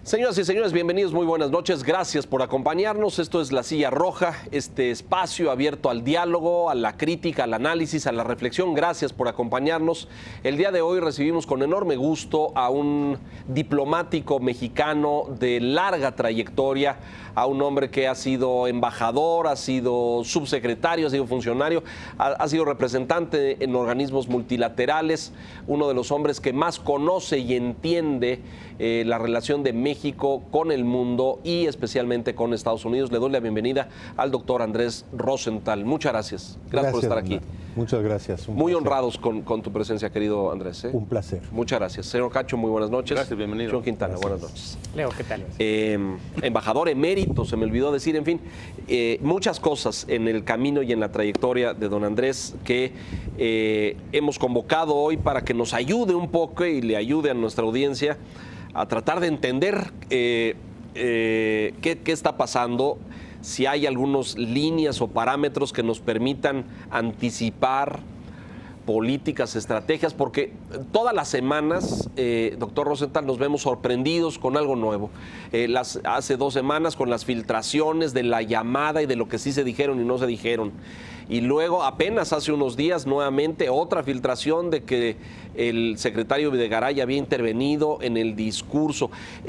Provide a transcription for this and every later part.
Señoras y señores, bienvenidos, muy buenas noches, gracias por acompañarnos. Esto es La Silla Roja, este espacio abierto al diálogo, a la crítica, al análisis, a la reflexión. Gracias por acompañarnos. El día de hoy recibimos con enorme gusto a un diplomático mexicano de larga trayectoria, a un hombre que ha sido embajador, ha sido subsecretario, ha sido funcionario, ha sido representante en organismos multilaterales, uno de los hombres que más conoce y entiende la relación de México con el mundo y especialmente con Estados Unidos. Le doy la bienvenida al doctor Andrés Rosenthal. Muchas gracias. Gracias por estar aquí. Muchas gracias. Muy honrados con tu presencia, querido Andrés. Un placer. Muchas gracias. Señor Cacho, muy buenas noches. Gracias, bienvenido. John Quintana, Gracias. buenas noches. Leo, ¿qué tal? Embajador emérito, se me olvidó decir, en fin, muchas cosas en el camino y en la trayectoria de don Andrés que hemos convocado hoy para que nos ayude un poco y le ayude a nuestra audiencia a tratar de entender qué está pasando, si hay algunas líneas o parámetros que nos permitan anticipar políticas, estrategias, porque todas las semanas, doctor Rosenthal, nos vemos sorprendidos con algo nuevo. Hace 2 semanas con las filtraciones de la llamada y de lo que sí se dijeron y no se dijeron. Y luego, apenas hace unos días, nuevamente otra filtración de que el secretario Videgaray había intervenido en el discurso.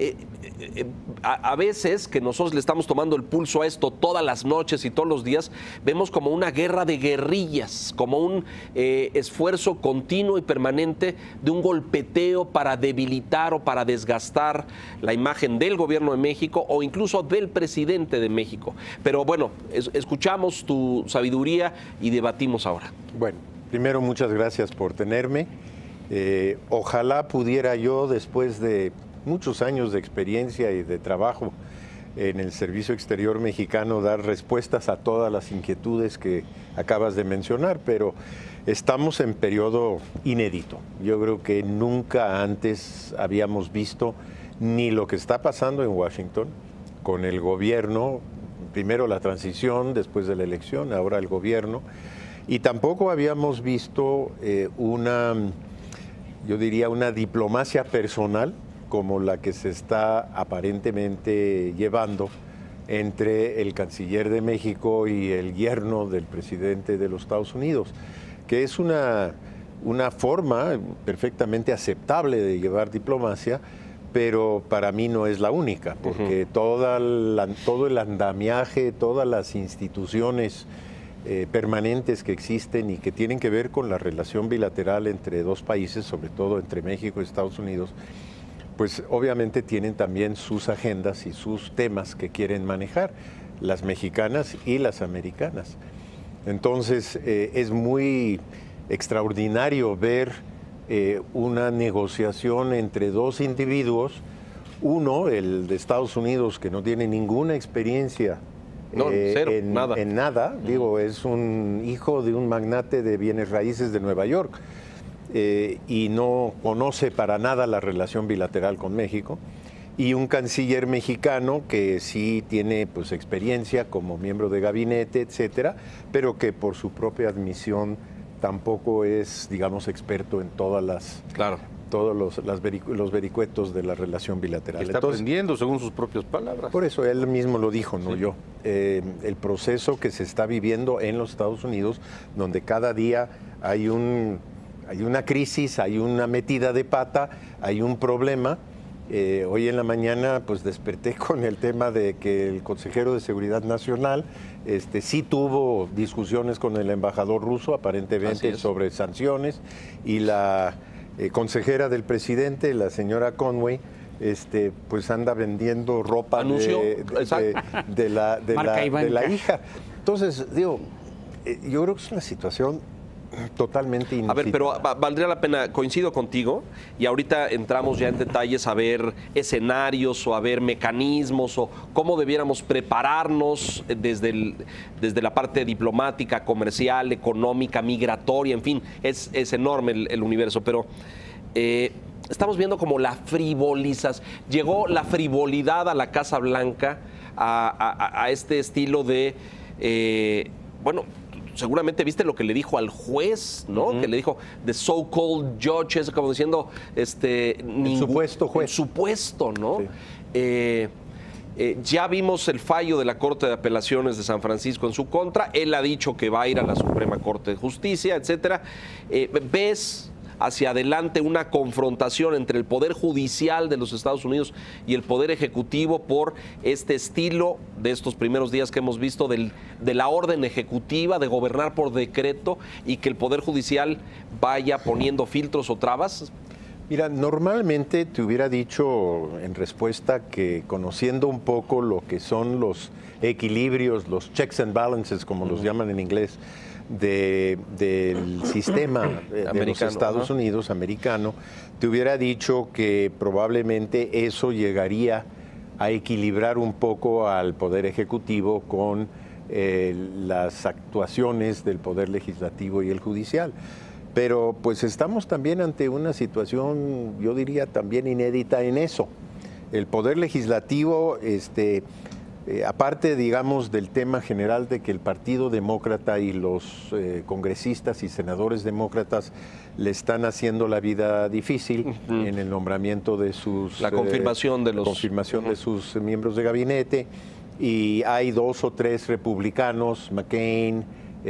A veces que nosotros le estamos tomando el pulso a esto todas las noches y todos los días, vemos como una guerra de guerrillas, como un esfuerzo continuo y permanente de un golpeteo para debilitar o para desgastar la imagen del gobierno de México o incluso del presidente de México. Pero bueno, escuchamos tu sabiduría y debatimos ahora. Bueno, primero muchas gracias por tenerme. Ojalá pudiera yo, después de muchos años de experiencia y de trabajo en el Servicio Exterior Mexicano, dar respuestas a todas las inquietudes que acabas de mencionar, pero estamos en periodo inédito. Yo creo que nunca antes habíamos visto ni lo que está pasando en Washington con el gobierno, primero la transición, después de la elección, ahora el gobierno, y tampoco habíamos visto yo diría, una diplomacia personal como la que se está aparentemente llevando entre el canciller de México y el yerno del presidente de los Estados Unidos, que es una forma perfectamente aceptable de llevar diplomacia, pero para mí no es la única, porque todo el andamiaje, todas las instituciones permanentes que existen y que tienen que ver con la relación bilateral entre dos países, sobre todo entre México y Estados Unidos, pues obviamente tienen también sus agendas y sus temas que quieren manejar, las mexicanas y las americanas. Entonces es muy extraordinario ver una negociación entre dos individuos, uno, el de Estados Unidos, que no tiene ninguna experiencia cero, nada. en nada, digo, es un hijo de un magnate de bienes raíces de Nueva York y no conoce para nada la relación bilateral con México, y un canciller mexicano que sí tiene pues experiencia como miembro de gabinete, etcétera, pero que por su propia admisión tampoco es, digamos, experto en todas las... Claro. Todos los vericuetos de la relación bilateral. Está aprendiendo según sus propias palabras. Por eso él mismo lo dijo, no sí. yo. El proceso que se está viviendo en los Estados Unidos, donde cada día hay una crisis, hay una metida de pata, hay un problema. Hoy en la mañana pues desperté con el tema de que el consejero de Seguridad Nacional sí tuvo discusiones con el embajador ruso, aparentemente sobre sanciones, y la consejera del presidente, la señora Conway, pues anda vendiendo ropa de la hija. Entonces, digo, yo creo que es una situación totalmente inusitada. A ver, pero valdría la pena, coincido contigo, y ahorita entramos ya en detalles a ver escenarios o a ver mecanismos o cómo debiéramos prepararnos desde la parte diplomática, comercial, económica, migratoria, en fin, es enorme el universo, pero estamos viendo como llegó la frivolidad a la Casa Blanca, a este estilo de, bueno, seguramente viste lo que le dijo al juez, ¿no? Que le dijo the so-called judges, como diciendo, el supuesto juez. El supuesto, ¿no? Sí. Ya vimos el fallo de la Corte de Apelaciones de San Francisco en su contra. Él ha dicho que va a ir a la Suprema Corte de Justicia, etcétera. ¿Ves hacia adelante una confrontación entre el Poder Judicial de los Estados Unidos y el Poder Ejecutivo por este estilo de estos primeros días que hemos visto de la orden ejecutiva, de gobernar por decreto, y que el Poder Judicial vaya poniendo filtros o trabas? Mira, normalmente te hubiera dicho en respuesta que, conociendo un poco lo que son los equilibrios, los checks and balances, como los llaman en inglés, del sistema de los Estados Unidos americano, te hubiera dicho que probablemente eso llegaría a equilibrar un poco al Poder Ejecutivo con las actuaciones del Poder Legislativo y el Judicial. Pero pues estamos también ante una situación, yo diría, también inédita en eso. El Poder Legislativo, aparte, digamos, del tema general de que el Partido Demócrata y los congresistas y senadores demócratas le están haciendo la vida difícil en el nombramiento de sus... La confirmación de los... confirmación de sus miembros de gabinete, y hay 2 o 3 republicanos, McCain,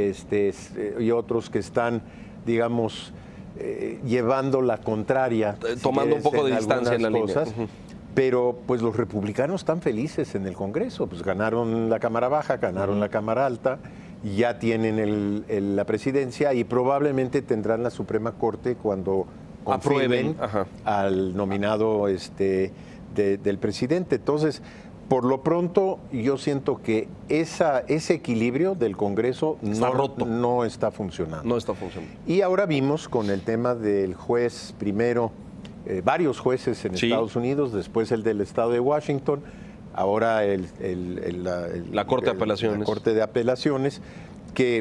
y otros que están, digamos, llevando la contraria, tomando un poco de distancia en la cosas, línea. Pero pues los republicanos están felices en el Congreso, pues ganaron la Cámara Baja, ganaron la Cámara Alta, ya tienen la presidencia y probablemente tendrán la Suprema Corte cuando confirmen al nominado del presidente. Entonces, por lo pronto, yo siento que ese equilibrio del Congreso no está funcionando. No está funcionando. Y ahora vimos con el tema del juez primero, varios jueces en Estados Unidos, después el del estado de Washington, ahora la Corte de Apelaciones. La Corte de Apelaciones, que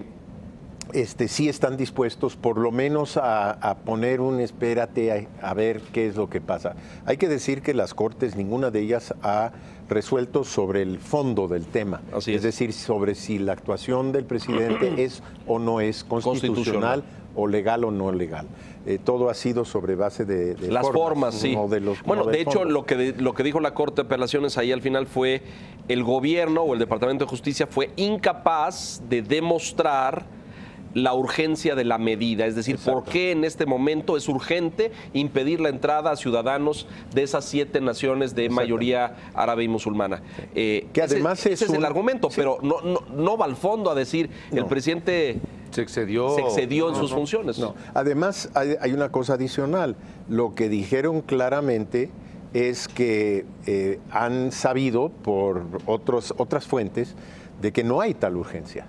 sí están dispuestos por lo menos a poner un espérate a ver qué es lo que pasa. Hay que decir que las Cortes, ninguna de ellas ha resuelto sobre el fondo del tema, es decir, sobre si la actuación del presidente es o no es constitucional o legal o no legal. Todo ha sido sobre base de las formas, sí. No de los, bueno, no de hecho, lo que dijo la Corte de Apelaciones ahí al final fue el gobierno o el Departamento de Justicia fue incapaz de demostrar la urgencia de la medida, es decir, ¿por qué en este momento es urgente impedir la entrada a ciudadanos de esas 7 naciones de mayoría árabe y musulmana? Que además ese es el argumento, pero no va al fondo a decir el presidente se excedió en sus funciones. No. Además, hay una cosa adicional. Lo que dijeron claramente es que han sabido por otras fuentes de que no hay tal urgencia.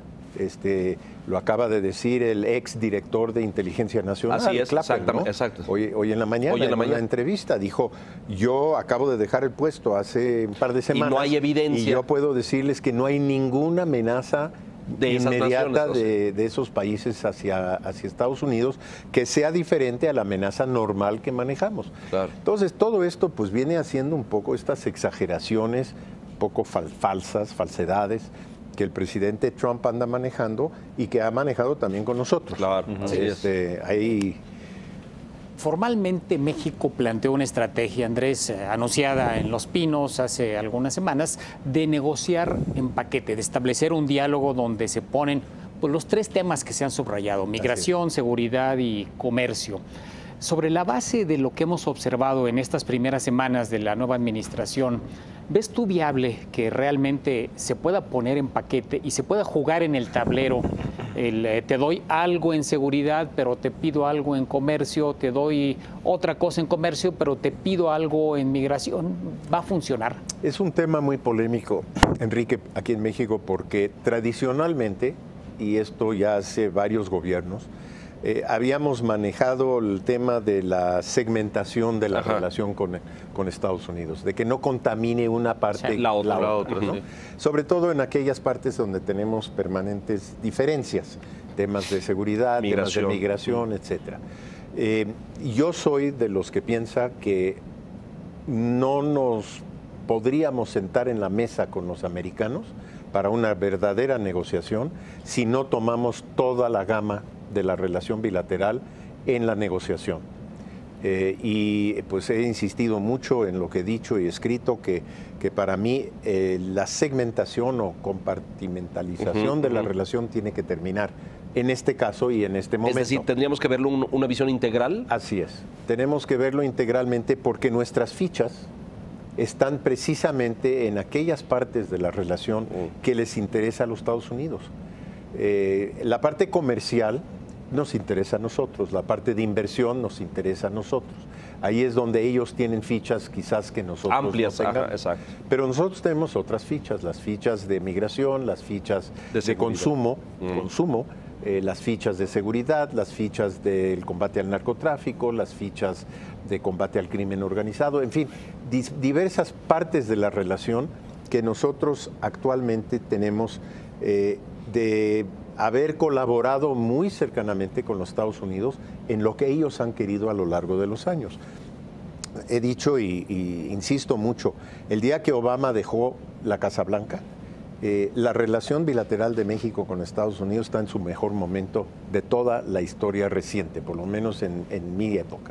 Lo acaba de decir el ex director de Inteligencia Nacional. Así es, Clapper, exactamente. ¿no? Exacto. Hoy en la mañana, en una entrevista, dijo, yo acabo de dejar el puesto hace un par de semanas. Y no hay evidencia. Y yo puedo decirles que no hay ninguna amenaza inmediata de esos países hacia Estados Unidos que sea diferente a la amenaza normal que manejamos. Claro. Entonces, todo esto pues viene haciendo un poco estas exageraciones, un poco falsedades, que el presidente Trump anda manejando y que ha manejado también con nosotros. Claro, ahí... Formalmente México planteó una estrategia, Andrés, anunciada en Los Pinos hace algunas semanas, de negociar en paquete, de establecer un diálogo donde se ponen pues, los 3 temas que se han subrayado: migración, seguridad y comercio. Sobre la base de lo que hemos observado en estas primeras semanas de la nueva administración, ¿ves tú viable que realmente se pueda poner en paquete y se pueda jugar en el tablero? Te doy algo en seguridad, pero te pido algo en comercio, te doy otra cosa en comercio, pero te pido algo en migración. ¿Va a funcionar? Es un tema muy polémico, Enrique, aquí en México, porque tradicionalmente, y esto ya hace varios gobiernos, habíamos manejado el tema de la segmentación de la relación con Estados Unidos, de que no contamine una parte la otra, ¿no? Sobre todo en aquellas partes donde tenemos permanentes diferencias, temas de seguridad, temas de migración, etcétera. Yo soy de los que piensa que no nos podríamos sentar en la mesa con los americanos para una verdadera negociación si no tomamos toda la gama de la relación bilateral en la negociación. Y pues he insistido mucho en lo que he dicho y escrito, que para mí la segmentación o compartimentalización de la relación tiene que terminar en este caso y en este momento. Es decir, ¿tendríamos que verlo una visión integral? Así es. Tenemos que verlo integralmente porque nuestras fichas están precisamente en aquellas partes de la relación que les interesa a los Estados Unidos. La parte comercial nos interesa a nosotros, la parte de inversión nos interesa a nosotros. Ahí es donde ellos tienen fichas quizás que nosotros amplias, no tengamos. ajá, exacto. Pero nosotros tenemos otras fichas, las fichas de migración, las fichas de consumo, las fichas de seguridad, las fichas del combate al narcotráfico, las fichas de combate al crimen organizado, en fin, diversas partes de la relación que nosotros actualmente tenemos de haber colaborado muy cercanamente con los Estados Unidos en lo que ellos han querido a lo largo de los años. He dicho y insisto mucho, el día que Obama dejó la Casa Blanca, la relación bilateral de México con Estados Unidos está en su mejor momento de toda la historia reciente, por lo menos en mi época.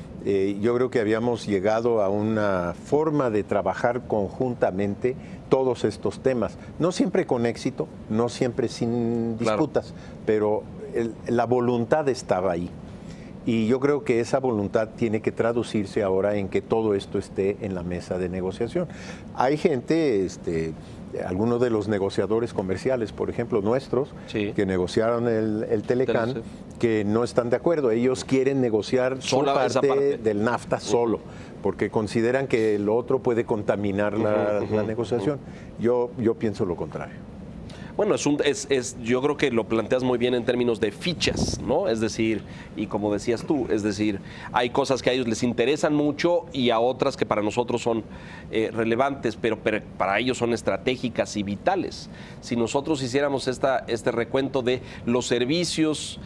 Yo creo que habíamos llegado a una forma de trabajar conjuntamente todos estos temas, no siempre con éxito, no siempre sin disputas, pero la voluntad estaba ahí. Y yo creo que esa voluntad tiene que traducirse ahora en que todo esto esté en la mesa de negociación. Hay gente, algunos de los negociadores comerciales, por ejemplo, nuestros, que negociaron el Telecán, que no están de acuerdo. Ellos quieren negociar su parte del NAFTA solo, porque consideran que lo otro puede contaminar la negociación. Yo pienso lo contrario. Bueno, yo creo que lo planteas muy bien en términos de fichas, ¿no? Es decir, y como decías tú, es decir, hay cosas que a ellos les interesan mucho y a otras que para nosotros son relevantes, pero para ellos son estratégicas y vitales. Si nosotros hiciéramos este recuento de los servicios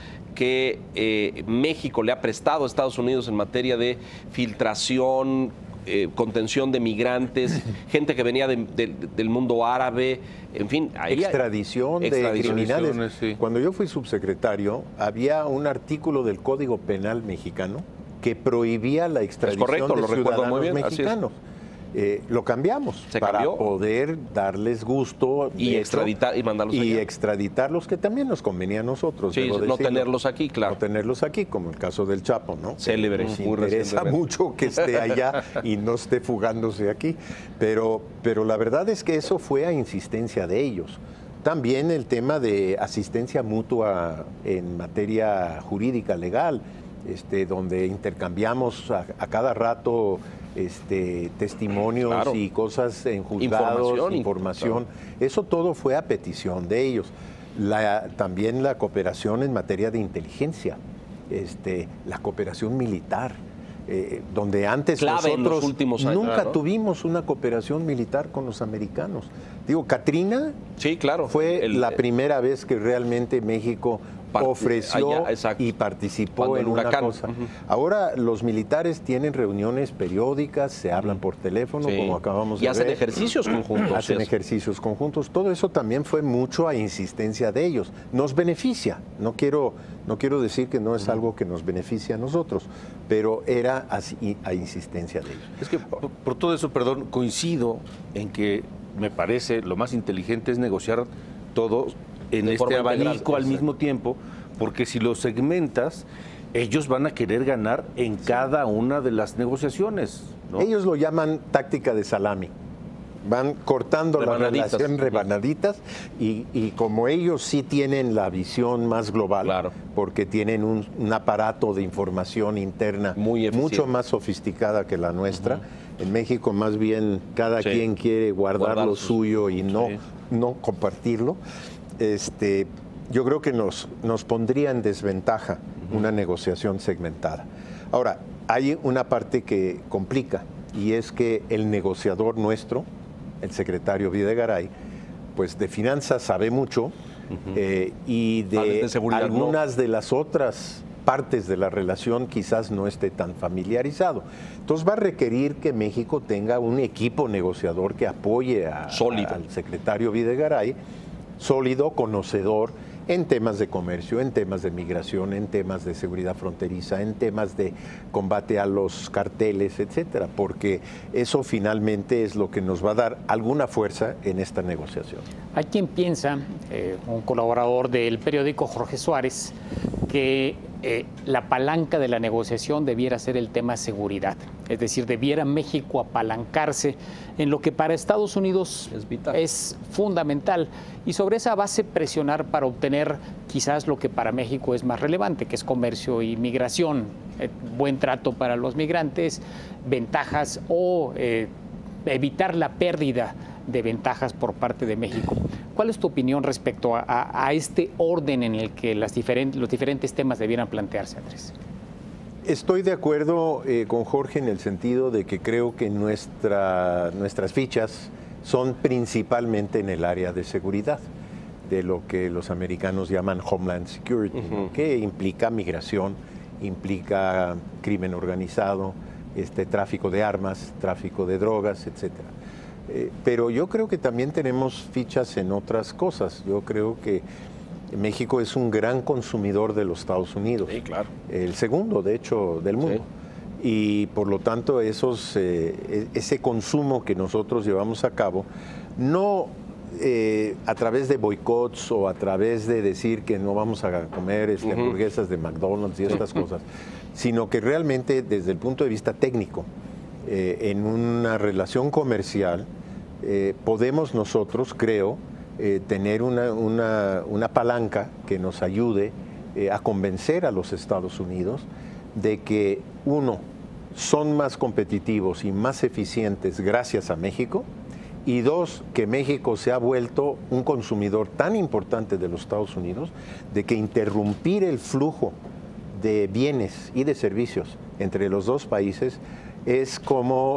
que México le ha prestado a Estados Unidos en materia de filtración, contención de migrantes, gente que venía del mundo árabe, en fin. Extradición de criminales. Sí. Cuando yo fui subsecretario, había un artículo del Código Penal mexicano que prohibía la extradición de ciudadanos mexicanos. Lo cambiamos para poder darles gusto y extraditar y mandarlos y extraditarlos, que también nos convenía a nosotros. Sí, no tenerlos aquí, claro. No tenerlos aquí, como el caso del Chapo, ¿no? Célebre. Nos interesa mucho que esté allá y no esté fugándose aquí. Pero la verdad es que eso fue a insistencia de ellos. También el tema de asistencia mutua en materia jurídica legal, donde intercambiamos a cada rato testimonios y cosas en juzgados, información. Eso todo fue a petición de ellos. También la cooperación en materia de inteligencia, la cooperación militar, donde antes nosotros nunca tuvimos una cooperación militar con los americanos. Digo, Katrina fue la primera vez que realmente México ofreció y participó en una cosa. Ahora los militares tienen reuniones periódicas, se hablan por teléfono, como acabamos de ver. Y hacen ejercicios conjuntos. Hacen ejercicios conjuntos. Todo eso también fue mucho a insistencia de ellos. Nos beneficia. No quiero decir que no es algo que nos beneficia a nosotros, pero era así a insistencia de ellos. Es que por todo eso, perdón, coincido en que me parece lo más inteligente es negociar todo en este abanico al mismo tiempo, porque si lo segmentas, ellos van a querer ganar en cada una de las negociaciones, ¿no? Ellos lo llaman táctica de salami. Van cortando la relación rebanaditas y como ellos sí tienen la visión más global, porque tienen un aparato de información interna mucho más sofisticada que la nuestra, en México más bien cada quien quiere guardar lo suyo y no compartirlo. Yo creo que nos pondría en desventaja una negociación segmentada. Ahora, hay una parte que complica y es que el negociador nuestro, el secretario Videgaray, pues de finanzas sabe mucho y de algunas de las otras partes de la relación quizás no esté tan familiarizado. Entonces va a requerir que México tenga un equipo negociador que apoye al secretario Videgaray, sólido, conocedor en temas de comercio, en temas de migración, en temas de seguridad fronteriza, en temas de combate a los carteles, etcétera, porque eso finalmente es lo que nos va a dar alguna fuerza en esta negociación. Hay quien piensa, un colaborador del periódico, Jorge Suárez, que la palanca de la negociación debiera ser el tema seguridad. Es decir, debiera México apalancarse en lo que para Estados Unidos es fundamental y sobre esa base presionar para obtener quizás lo que para México es más relevante, que es comercio y migración, buen trato para los migrantes, ventajas o evitar la pérdida de ventajas por parte de México. ¿Cuál es tu opinión respecto a este orden en el que los diferentes temas debieran plantearse, Andrés? Estoy de acuerdo con Jorge en el sentido de que creo que nuestras fichas son principalmente en el área de seguridad, de lo que los americanos llaman Homeland Security, ¿no? Que implica migración, implica crimen organizado, tráfico de armas, tráfico de drogas, etcétera. Pero yo creo que también tenemos fichas en otras cosas. Yo creo que México es un gran consumidor de los Estados Unidos. Sí, claro. El segundo, de hecho, del mundo. Sí. Y por lo tanto, ese consumo que nosotros llevamos a cabo, no a través de boicots o a través de decir que no vamos a comer hamburguesas de McDonald's y estas cosas, sino que realmente desde el punto de vista técnico, en una relación comercial, podemos nosotros, creo, tener una palanca que nos ayude a convencer a los Estados Unidos de que, uno, son más competitivos y más eficientes gracias a México, y dos, que México se ha vuelto un consumidor tan importante de los Estados Unidos, de que interrumpir el flujo de bienes y de servicios entre los dos países es como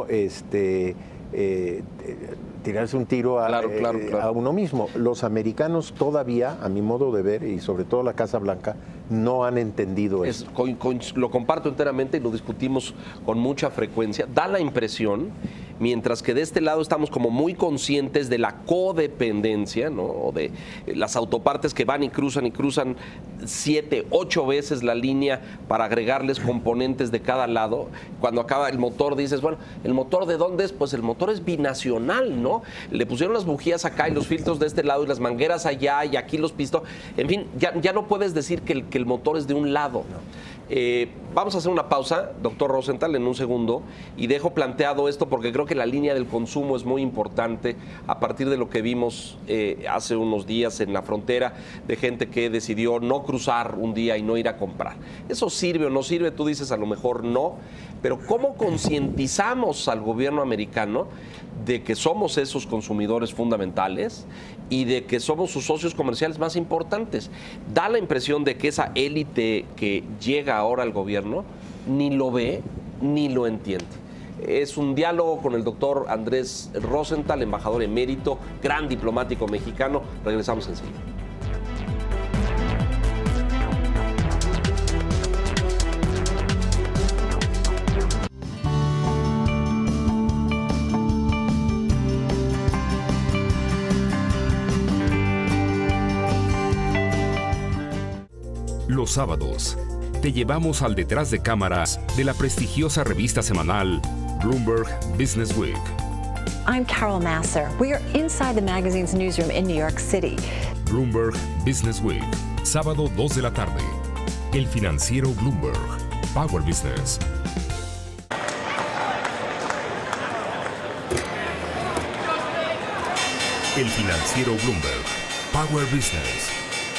tirarse un tiro a uno mismo. Los americanos todavía, a mi modo de ver, y sobre todo la Casa Blanca, no han entendido eso. Lo comparto enteramente y lo discutimos con mucha frecuencia. Da la impresión, mientras que de este lado estamos como muy conscientes de la codependencia, ¿no? O de las autopartes que van y cruzan 7, 8 veces la línea para agregarles componentes de cada lado. Cuando acaba el motor dices, bueno, ¿el motor de dónde es? Pues el motor es binacional, ¿no? Le pusieron las bujías acá y los filtros de este lado y las mangueras allá y aquí los pistones. En fin, ya no puedes decir que el motor es de un lado. Vamos a hacer una pausa, doctor Rosenthal, en un segundo, y dejo planteado esto porque creo que la línea del consumo es muy importante a partir de lo que vimos hace unos días en la frontera de gente que decidió no cruzar un día y no ir a comprar. ¿Eso sirve o no sirve? Tú dices a lo mejor no, pero ¿cómo concientizamos al gobierno americano de que somos esos consumidores fundamentales y de que somos sus socios comerciales más importantes? Da la impresión de que esa élite que llega ahora al gobierno ni lo ve ni lo entiende. Es un diálogo con el doctor Andrés Rosenthal, embajador emérito, gran diplomático mexicano. Regresamos enseguida. Los sábados, te llevamos al detrás de cámaras de la prestigiosa revista semanal Bloomberg Business Week. I'm Carol Massar. We are inside the magazine's newsroom in New York City. Bloomberg Business Week, sábado 2 de la tarde. El financiero Bloomberg, Power Business. El financiero Bloomberg, Power Business.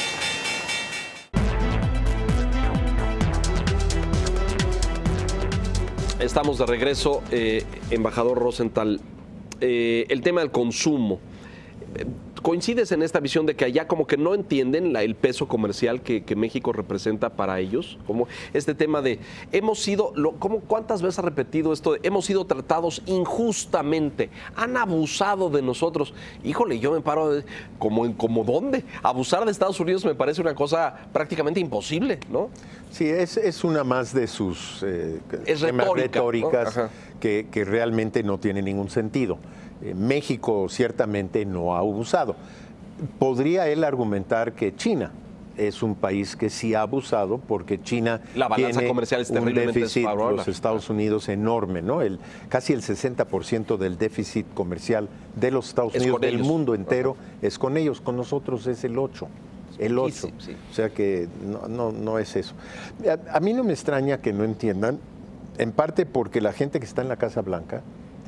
Estamos de regreso, embajador Rosenthal. El tema del consumo. ¿Coincides en esta visión de que allá como que no entienden el peso comercial que México representa para ellos? Como este tema de ¿cuántas veces ha repetido esto de hemos sido tratados injustamente, han abusado de nosotros? Híjole, yo me paro como ¿dónde? Abusar de Estados Unidos me parece una cosa prácticamente imposible, ¿no? Sí, es una más de sus retóricas, ¿no? que realmente no tiene ningún sentido. México ciertamente no ha abusado. Podría él argumentar que China es un país que sí ha abusado porque China la balanza tiene comercial es un déficit desfavorable. Los Estados Unidos enorme, ¿no? Casi el 60% del déficit comercial de los Estados Unidos, del mundo entero, es con ellos. Con nosotros es el 8%. El 8. Sí. O sea que no es eso. A mí no me extraña que no entiendan, en parte porque la gente que está en la Casa Blanca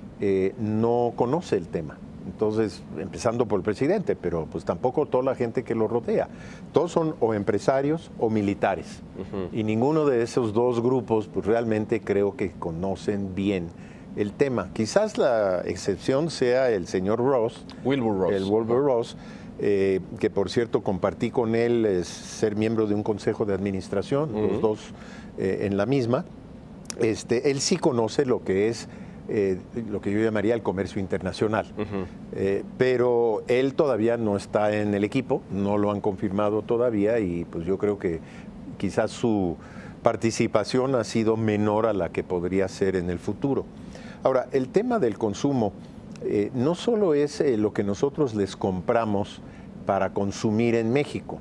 no conoce el tema. Entonces, empezando por el presidente, pero pues tampoco toda la gente que lo rodea. Todos son o empresarios o militares. Y ninguno de esos dos grupos pues realmente creo que conocen bien el tema. Quizás la excepción sea el señor Ross. Wilbur Ross. El Wilbur Ross. Que por cierto compartí con él ser miembro de un consejo de administración, los dos en la misma. Él sí conoce lo que es lo que yo llamaría el comercio internacional, pero él todavía no está en el equipo, no lo han confirmado todavía y pues yo creo que quizás su participación ha sido menor a la que podría ser en el futuro. Ahora, el tema del consumo no solo es lo que nosotros les compramos para consumir en México,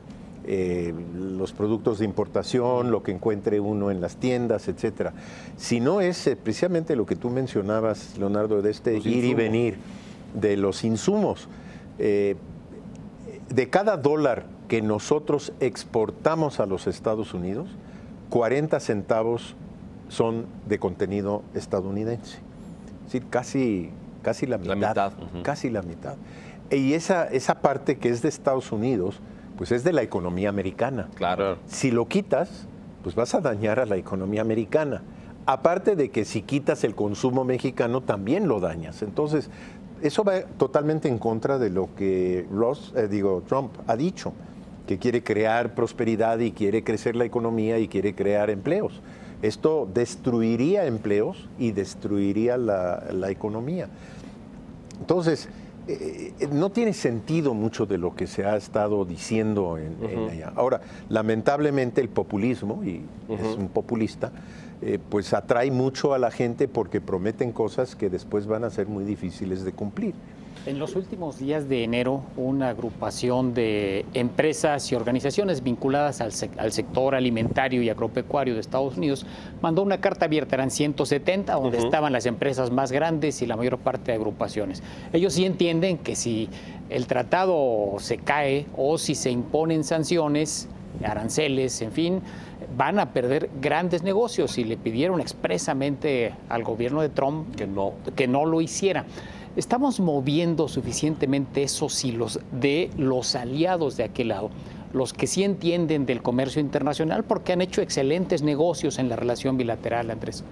los productos de importación, lo que encuentre uno en las tiendas, etcétera, sino es precisamente lo que tú mencionabas, Leonardo, de ir y venir de los insumos. De cada dólar que nosotros exportamos a los Estados Unidos, 40 centavos son de contenido estadounidense. Es decir, casi la mitad. Casi la mitad. Y esa parte que es de Estados Unidos, pues es de la economía americana. Claro. Si lo quitas, pues vas a dañar a la economía americana. Aparte de que si quitas el consumo mexicano, también lo dañas. Entonces, eso va totalmente en contra de lo que Trump ha dicho, que quiere crear prosperidad y quiere crecer la economía y quiere crear empleos. Esto destruiría empleos y destruiría la economía. Entonces, no tiene sentido mucho de lo que se ha estado diciendo en allá. Ahora, lamentablemente el populismo, y es un populista, pues atrae mucho a la gente porque prometen cosas que después van a ser muy difíciles de cumplir. En los últimos días de enero, una agrupación de empresas y organizaciones vinculadas al sector alimentario y agropecuario de Estados Unidos mandó una carta abierta, eran 170, donde estaban las empresas más grandes y la mayor parte de agrupaciones. Ellos sí entienden que si el tratado se cae o si se imponen sanciones, aranceles, en fin, van a perder grandes negocios y le pidieron expresamente al gobierno de Trump que no lo hiciera. ¿Estamos moviendo suficientemente esos hilos de los aliados de aquel lado, los que sí entienden del comercio internacional, porque han hecho excelentes negocios en la relación bilateral, Andrés?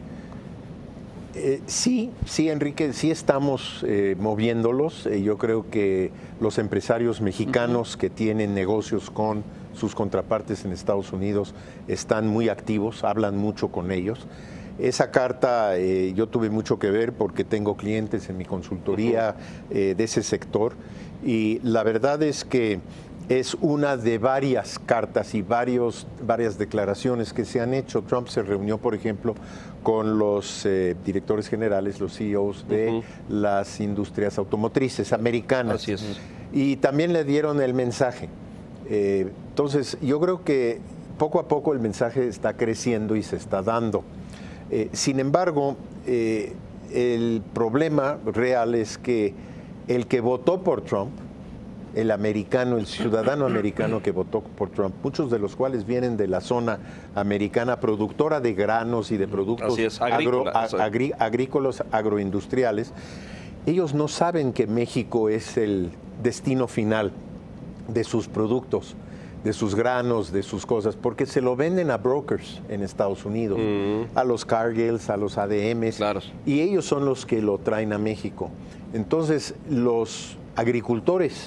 Sí, Enrique, sí estamos moviéndolos. Yo creo que los empresarios mexicanos que tienen negocios con sus contrapartes en Estados Unidos están muy activos, hablan mucho con ellos. Esa carta yo tuve mucho que ver porque tengo clientes en mi consultoría de ese sector y la verdad es que es una de varias cartas y varias declaraciones que se han hecho. Trump se reunió, por ejemplo, con los directores generales, los CEOs de las industrias automotrices americanas. Así es. Y también le dieron el mensaje. Entonces, yo creo que poco a poco el mensaje está creciendo y se está dando. Sin embargo, el problema real es que el que votó por Trump, el americano, el ciudadano americano que votó por Trump, muchos de los cuales vienen de la zona americana productora de granos y de productos agrícolas, agroindustriales, ellos no saben que México es el destino final de sus productos, de sus granos, de sus cosas, porque se lo venden a brokers en Estados Unidos, a los Cargills, a los ADMs, claro, y ellos son los que lo traen a México. Entonces, los agricultores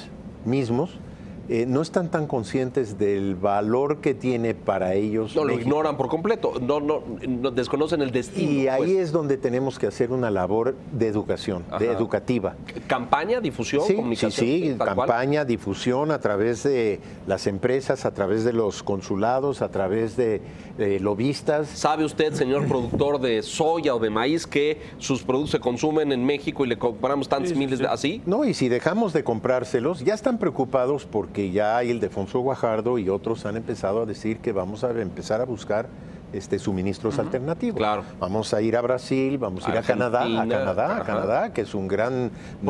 mismos no están tan conscientes del valor que tiene para ellos. No, lo México. ignoran por completo, no desconocen el destino. Y ahí pues. es donde tenemos que hacer una labor de educación, de educativa. ¿Campaña, difusión, comunicación? Sí, tal cual. campaña, difusión a través de las empresas, a través de los consulados, a través de lobistas. ¿Sabe usted, señor productor de soya o de maíz, que sus productos se consumen en México y le compramos tantos miles de... ¿Así? No, y si dejamos de comprárselos, ya están preocupados porque ya hay Ildefonso Guajardo y otros han empezado a decir que vamos a empezar a buscar suministros alternativos. Claro. Vamos a ir a Brasil, vamos a ir a Canadá, que es un gran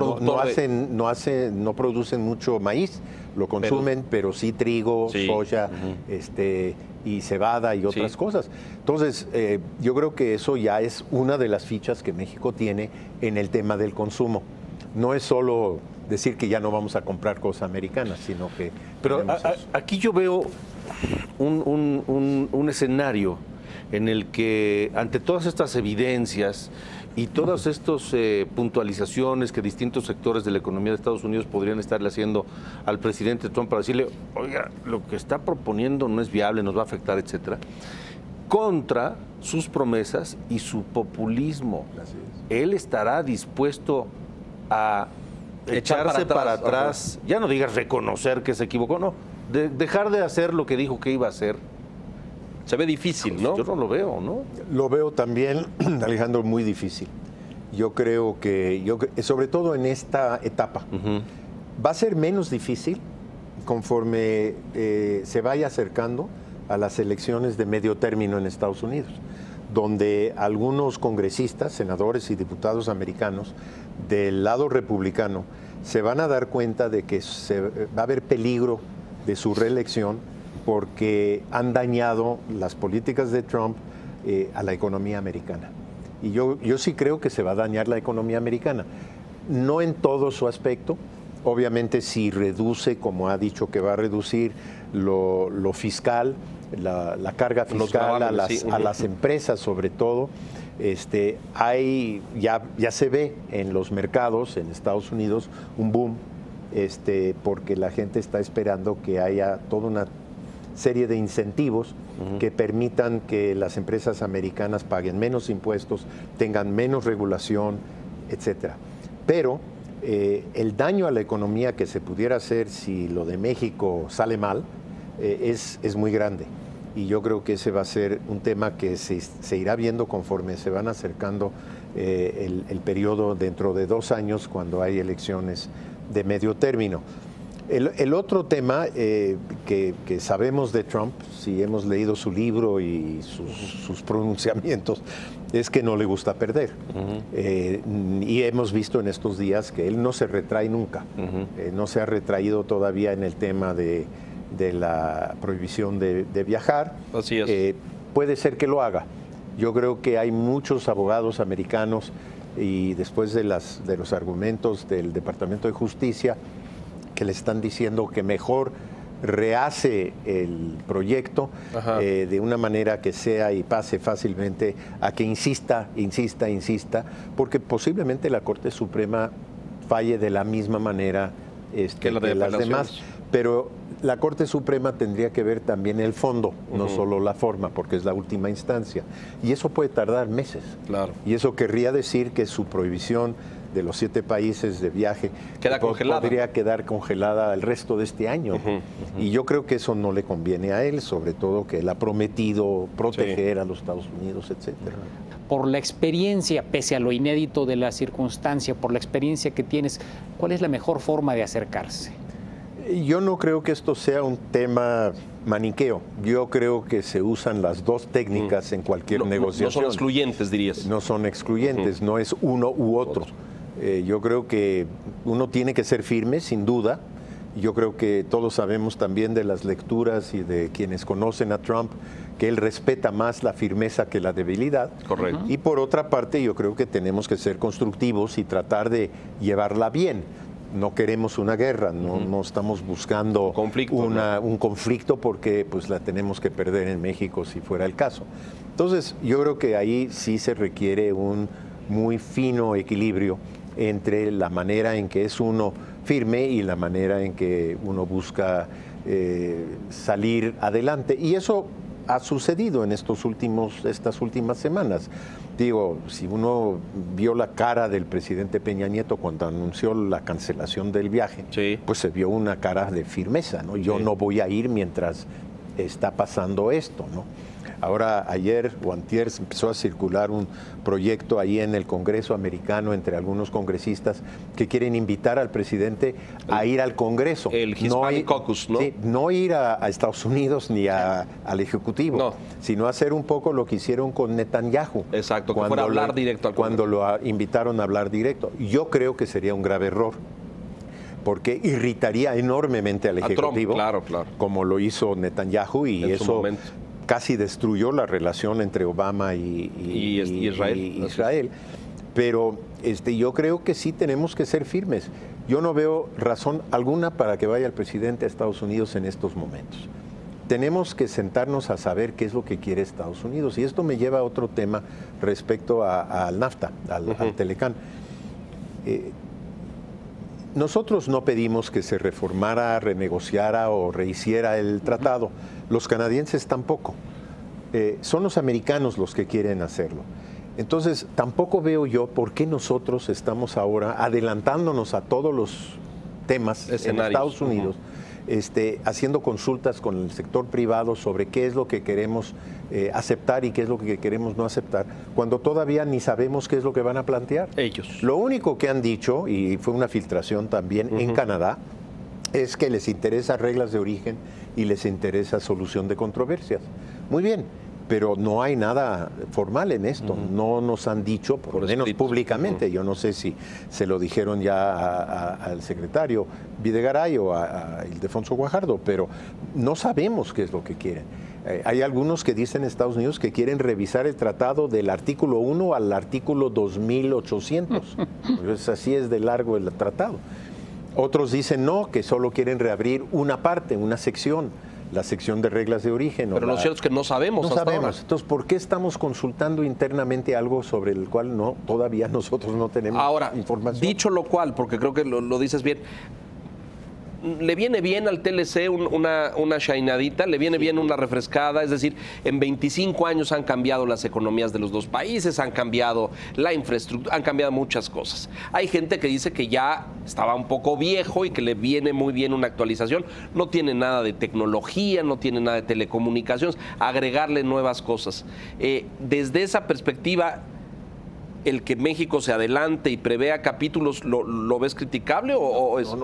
no producen mucho maíz, lo consumen, pero sí trigo, soya, y cebada y otras cosas. Entonces, yo creo que eso ya es una de las fichas que México tiene en el tema del consumo. No es solo decir que ya no vamos a comprar cosas americanas, sino que... Pero aquí yo veo un escenario en el que, ante todas estas evidencias y todas estas puntualizaciones que distintos sectores de la economía de Estados Unidos podrían estarle haciendo al presidente Trump para decirle, oiga, lo que está proponiendo no es viable, nos va a afectar, etcétera, contra sus promesas y su populismo. Él estará dispuesto a echarse para atrás, ya no digas reconocer que se equivocó, no, dejar de hacer lo que dijo que iba a hacer. Se ve difícil, ¿no? Yo no lo veo, ¿no? Lo veo también, Alejandro, muy difícil. Yo creo que, sobre todo en esta etapa, va a ser menos difícil conforme se vaya acercando a las elecciones de medio término en Estados Unidos, donde algunos congresistas, senadores y diputados americanos del lado republicano se van a dar cuenta de que va a haber peligro de su reelección porque han dañado las políticas de Trump a la economía americana. Y yo sí creo que se va a dañar la economía americana. No en todo su aspecto. Obviamente si reduce, como ha dicho que va a reducir lo fiscal, la carga fiscal a las empresas sobre todo, ya se ve en los mercados en Estados Unidos un boom, porque la gente está esperando que haya toda una serie de incentivos que permitan que las empresas americanas paguen menos impuestos, tengan menos regulación, etcétera. Pero el daño a la economía que se pudiera hacer si lo de México sale mal es muy grande. Y yo creo que ese va a ser un tema que se irá viendo conforme se van acercando el periodo dentro de 2 años cuando hay elecciones de medio término. El otro tema que sabemos de Trump, si hemos leído su libro y sus pronunciamientos, es que no le gusta perder. Y hemos visto en estos días que él no se retrae nunca. No se ha retraído todavía en el tema de la prohibición de viajar. Así es. Puede ser que lo haga. Yo creo que hay muchos abogados americanos y después de los argumentos del Departamento de Justicia que le están diciendo que mejor rehace el proyecto de una manera que sea y pase fácilmente a que insista, porque posiblemente la Corte Suprema falle de la misma manera que las demás. Pero la Corte Suprema tendría que ver también el fondo, no solo la forma, porque es la última instancia. Y eso puede tardar meses. Claro. Y eso querría decir que su prohibición de los 7 países de viaje podría quedar congelada el resto de este año. Y yo creo que eso no le conviene a él, sobre todo que él ha prometido proteger a los Estados Unidos, etcétera. Por la experiencia, pese a lo inédito de la circunstancia, por la experiencia que tienes, ¿cuál es la mejor forma de acercarse? Yo no creo que esto sea un tema maniqueo. Yo creo que se usan las dos técnicas en cualquier negociación. No son excluyentes, dirías. No son excluyentes, no es uno u otro. Yo creo que uno tiene que ser firme, sin duda. Yo creo que todos sabemos también de las lecturas y de quienes conocen a Trump que él respeta más la firmeza que la debilidad. Correcto. Y por otra parte, yo creo que tenemos que ser constructivos y tratar de llevarla bien. No queremos una guerra, no estamos buscando un conflicto porque pues la tenemos que perder en México si fuera el caso. Entonces, yo creo que ahí sí se requiere un muy fino equilibrio entre la manera en que es uno firme y la manera en que uno busca salir adelante. Y eso ha sucedido en estas últimas semanas. Digo, si uno vio la cara del presidente Peña Nieto cuando anunció la cancelación del viaje, sí, pues se vio una cara de firmeza, ¿no? Yo no voy a ir mientras está pasando esto, ¿no? Ahora, ayer o antier empezó a circular un proyecto ahí en el Congreso americano entre algunos congresistas que quieren invitar al presidente a ir al Congreso. El Hispanic Caucus, ¿no? Sí, no ir a Estados Unidos ni al Ejecutivo, no, sino hacer un poco lo que hicieron con Netanyahu. Exacto, que fuera a hablar directo al Congreso. Cuando lo invitaron a hablar directo. Yo creo que sería un grave error, porque irritaría enormemente al Ejecutivo, Trump, claro, como lo hizo Netanyahu, y eso casi destruyó la relación entre Obama y Israel. Pero yo creo que sí tenemos que ser firmes. Yo no veo razón alguna para que vaya el presidente a Estados Unidos en estos momentos. Tenemos que sentarnos a saber qué es lo que quiere Estados Unidos. Y esto me lleva a otro tema respecto al NAFTA, al Telecán. Nosotros no pedimos que se reformara, renegociara o rehiciera el tratado. Los canadienses tampoco. Son los americanos los que quieren hacerlo. Entonces, tampoco veo yo por qué nosotros estamos ahora adelantándonos a todos los temas en Estados Unidos, haciendo consultas con el sector privado sobre qué es lo que queremos aceptar y qué es lo que queremos no aceptar, cuando todavía ni sabemos qué es lo que van a plantear. Ellos. Lo único que han dicho, y fue una filtración también en Canadá, es que les interesa reglas de origen y les interesa solución de controversias. Muy bien, pero no hay nada formal en esto. No nos han dicho, por lo menos públicamente, yo no sé si se lo dijeron ya al secretario Videgaray o a Ildefonso Guajardo, pero no sabemos qué es lo que quieren. Hay algunos que dicen en Estados Unidos que quieren revisar el tratado del artículo 1 al artículo 2800. Pues así es de largo el tratado. Otros dicen no, que solo quieren reabrir una parte, una sección, la sección de reglas de origen. Pero lo cierto es que no sabemos hasta ahora. Entonces, ¿por qué estamos consultando internamente algo sobre el cual todavía nosotros no tenemos información? Dicho lo cual, porque creo que lo dices bien, ¿le viene bien al TLC una shainadita? ¿Le viene bien una refrescada? Es decir, en 25 años han cambiado las economías de los dos países, han cambiado la infraestructura, han cambiado muchas cosas. Hay gente que dice que ya estaba un poco viejo y que le viene muy bien una actualización. No tiene nada de tecnología, no tiene nada de telecomunicaciones, agregarle nuevas cosas. Desde esa perspectiva, el que México se adelante y prevea capítulos, ¿lo ves criticable o es...?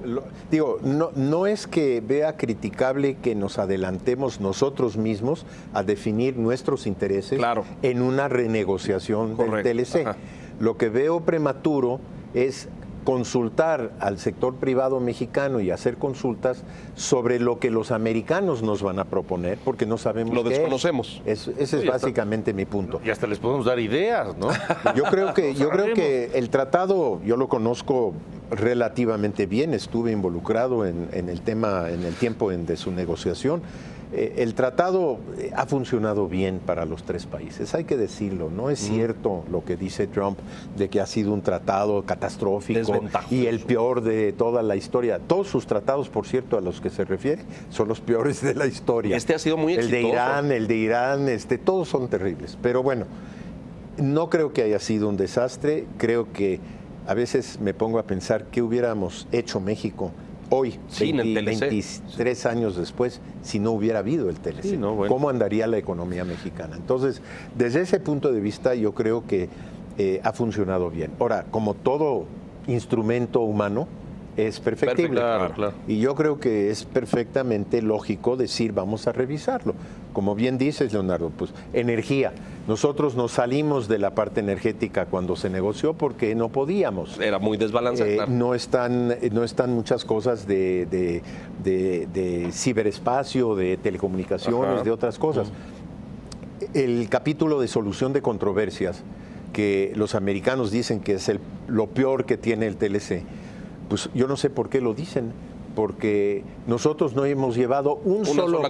No es que vea criticable que nos adelantemos nosotros mismos a definir nuestros intereses en una renegociación del TLC. Lo que veo prematuro es consultar al sector privado mexicano y hacer consultas sobre lo que los americanos nos van a proponer, porque no sabemos lo desconocemos. Ese es básicamente mi punto. Y hasta les podemos dar ideas, ¿no? Yo creo que el tratado, yo lo conozco relativamente bien, estuve involucrado en el tema, en el tiempo de su negociación. El tratado ha funcionado bien para los tres países, hay que decirlo. No es cierto lo que dice Trump de que ha sido un tratado catastrófico y el peor de toda la historia. Todos sus tratados, por cierto, a los que se refiere, son los peores de la historia. Este ha sido muy exitoso. El de Irán, todos son terribles. Pero bueno, no creo que haya sido un desastre. Creo que a veces me pongo a pensar qué hubiéramos hecho México hoy, 23 años después, si no hubiera habido el TLC. ¿Cómo andaría la economía mexicana? Entonces, desde ese punto de vista, yo creo que ha funcionado bien. Ahora, como todo instrumento humano, es perfectible. Claro. Y yo creo que es perfectamente lógico decir, vamos a revisarlo. Como bien dices, Leonardo, pues energía. Nosotros nos salimos de la parte energética cuando se negoció porque no podíamos. Era muy desbalanceado. No están muchas cosas de ciberespacio, de telecomunicaciones, de otras cosas. El capítulo de solución de controversias, que los americanos dicen que es lo peor que tiene el TLC, pues yo no sé por qué lo dicen, porque nosotros no hemos llevado un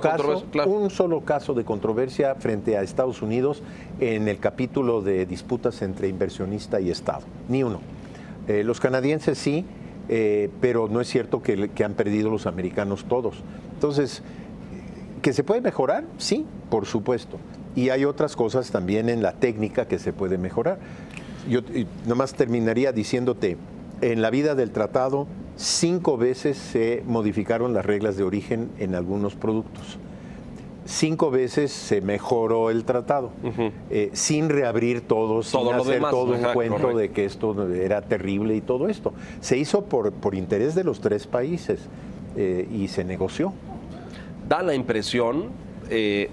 solo caso de controversia frente a Estados Unidos en el capítulo de disputas entre inversionista y Estado, ni uno. Los canadienses sí, pero no es cierto que han perdido los americanos todos. Entonces, ¿que se puede mejorar? Sí, por supuesto. Y hay otras cosas también en la técnica que se puede mejorar. Yo nomás terminaría diciéndote, en la vida del tratado, 5 veces se modificaron las reglas de origen en algunos productos. 5 veces se mejoró el tratado, sin reabrir todo, sin hacer todo un cuento de que esto era terrible y todo esto. Se hizo por interés de los 3 países y se negoció. Da la impresión de